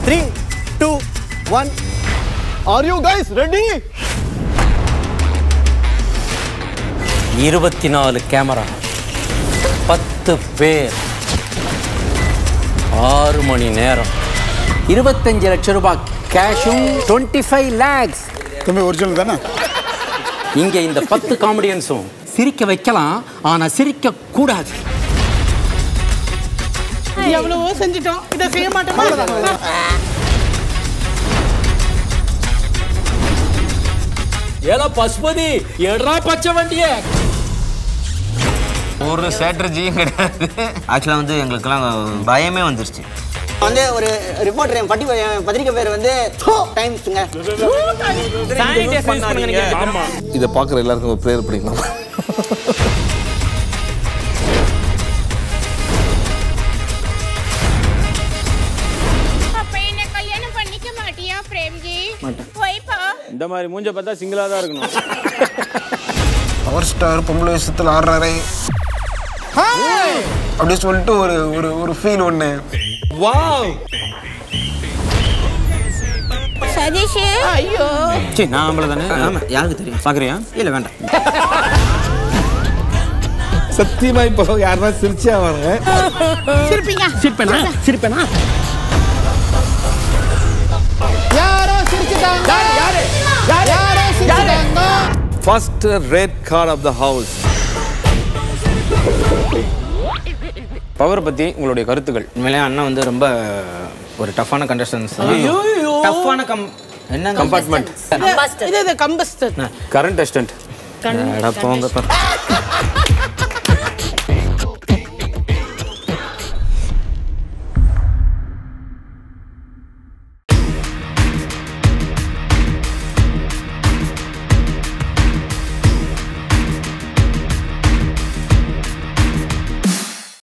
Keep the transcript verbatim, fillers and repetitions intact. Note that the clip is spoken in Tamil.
Three two one. Are you guys ready? இருபத்தி நாலு கேமரா, பத்து பேர், ஆறு மணி நேரம், இருபத்தஞ்சு லட்சம் ரூபாய் கேஷும் டுவெண்ட்டி ஃபைவ் லேக்ஸ். ஒரிஜினல் தானே? இங்க இந்த பத்து காமெடியன்ஸும் சிரிக்க வைக்கலாம், ஆனா சிரிக்க கூடாது. எவ்வளவோ செஞ்சிட்டோம், இதை செய்ய மாட்டோமா? ஏலா பசுபதி, எடா பச்சை வண்டிய. ஒரு ஸ்ட்ராட்டஜியும் கிடையாது. ஆக்சுவலாக வந்து எங்களுக்கெல்லாம் பயமே வந்துருச்சு. வந்து ஒரு ரிப்போர்ட்டர் பட்டி பத்திரிக்கை பேர் வந்து டைம்ஸ்ங்க. இதை பார்க்குற எல்லாருக்கும் ஒரு ப்ரேயர் பண்ணிக்கலாம். இந்த மாதிரி மூஞ்ச பார்த்தா சிங்கிளா தான் இருக்கணும். பவர் ஸ்டார் பொம்பளை விஷயத்தில் ஆடுறாரே அப்படி சொல்லிட்டு ஒரு ஒரு ஒரு ஃபீல் ஒன்று. வாவ். சதீஷ், ஐயோ சரி நான் ஆம்பளை தானே? ஆமாம், யாருக்கு தெரியும்? பார்க்குறியா? இல்லை வேண்டாம். சத்தியமா இப்போ யாருன்னா சிரிச்சா வாங்க. சிரிப்பீங்க? சிரிப்பேனா? சிரிப்பேனா? யாரோ சிரிச்சிட்டாங்க. யாரு? யாரோ சிரிச்சிட்டாங்க. First red card of the house. Power பத்தி உங்களுடைய கருத்துக்கள். உண்மையிலே அண்ணா வந்து ரொம்ப ஒரு டஃப்பான கண்டஸ்டன்ஸ். டஃப்பான கம் என்ன கம்பார்ட்மெண்ட். இது இது கம்பஸ்டர். Current assistant. போங்க.